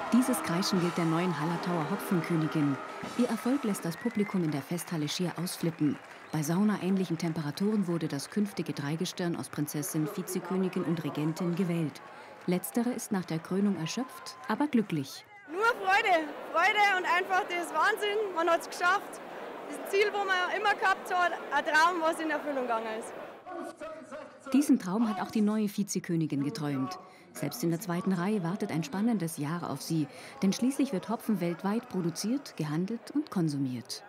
Dieses Kreischen gilt der neuen Hallertauer Hopfenkönigin. Ihr Erfolg lässt das Publikum in der Festhalle schier ausflippen. Bei saunaähnlichen Temperaturen wurde das künftige Dreigestirn aus Prinzessin, Vizekönigin und Regentin gewählt. Letztere ist nach der Krönung erschöpft, aber glücklich. Nur Freude, Freude und einfach das Wahnsinn. Man hat es geschafft. Das Ziel, wo man immer gehabt hat, ein Traum, was in Erfüllung gegangen ist. Diesen Traum hat auch die neue Vizekönigin geträumt. Selbst in der zweiten Reihe wartet ein spannendes Jahr auf sie. Denn schließlich wird Hopfen weltweit produziert, gehandelt und konsumiert.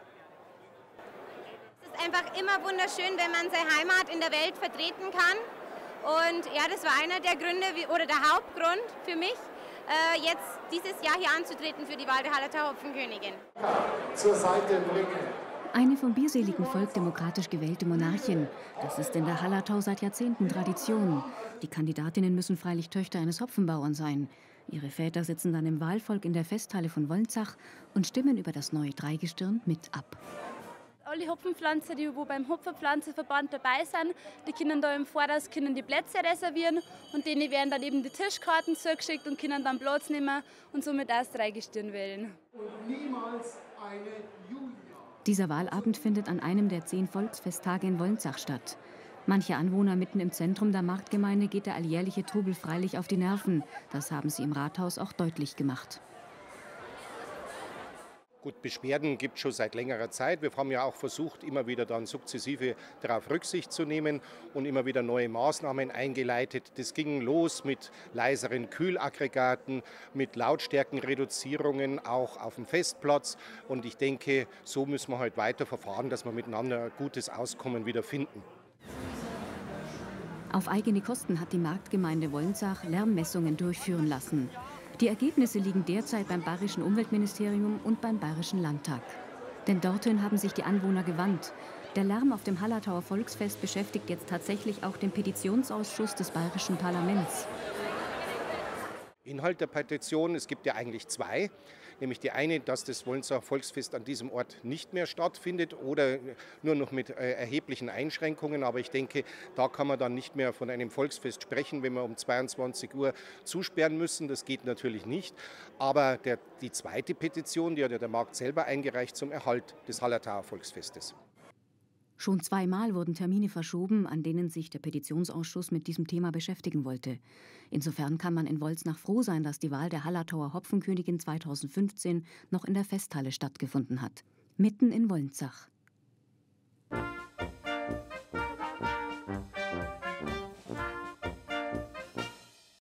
Es ist einfach immer wunderschön, wenn man seine Heimat in der Welt vertreten kann. Und ja, das war einer der Gründe oder der Hauptgrund für mich, jetzt dieses Jahr hier anzutreten für die Wahl der Hallertauer Hopfenkönigin. Zur Seite bringen. Eine vom bierseligen Volk demokratisch gewählte Monarchin. Das ist in der Hallertau seit Jahrzehnten Tradition. Die Kandidatinnen müssen freilich Töchter eines Hopfenbauern sein. Ihre Väter sitzen dann im Wahlvolk in der Festhalle von Wolnzach und stimmen über das neue Dreigestirn mit ab. Alle Hopfenpflanzer, die beim Hopfenpflanzerverband dabei sind, die können da im Voraus die Plätze reservieren und denen werden dann eben die Tischkarten zugeschickt und können dann Platz nehmen und somit auch das Dreigestirn wählen. Und niemals eine Julia. Dieser Wahlabend findet an einem der 10 Volksfesttage in Wolnzach statt. Manche Anwohner mitten im Zentrum der Marktgemeinde geht der alljährliche Trubel freilich auf die Nerven. Das haben sie im Rathaus auch deutlich gemacht. Gut, Beschwerden gibt es schon seit längerer Zeit. Wir haben ja auch versucht, immer wieder dann sukzessive darauf Rücksicht zu nehmen und immer wieder neue Maßnahmen eingeleitet. Das ging los mit leiseren Kühlaggregaten, mit Lautstärkenreduzierungen auch auf dem Festplatz. Und ich denke, so müssen wir halt weiter verfahren, dass wir miteinander ein gutes Auskommen wieder finden. Auf eigene Kosten hat die Marktgemeinde Wolnzach Lärmmessungen durchführen lassen. Die Ergebnisse liegen derzeit beim Bayerischen Umweltministerium und beim Bayerischen Landtag. Denn dorthin haben sich die Anwohner gewandt. Der Lärm auf dem Hallertauer Volksfest beschäftigt jetzt tatsächlich auch den Petitionsausschuss des Bayerischen Parlaments. Inhalt der Petition, es gibt ja eigentlich 2, nämlich die eine, dass das Wolnzacher Volksfest an diesem Ort nicht mehr stattfindet oder nur noch mit erheblichen Einschränkungen. Aber ich denke, da kann man dann nicht mehr von einem Volksfest sprechen, wenn wir um 22 Uhr zusperren müssen. Das geht natürlich nicht. Aber die zweite Petition, die hat ja der Markt selber eingereicht zum Erhalt des Hallertauer Volksfestes. Schon 2-mal wurden Termine verschoben, an denen sich der Petitionsausschuss mit diesem Thema beschäftigen wollte. Insofern kann man in Wolznach froh sein, dass die Wahl der Hallertauer Hopfenkönigin 2015 noch in der Festhalle stattgefunden hat. Mitten in Wolnzach.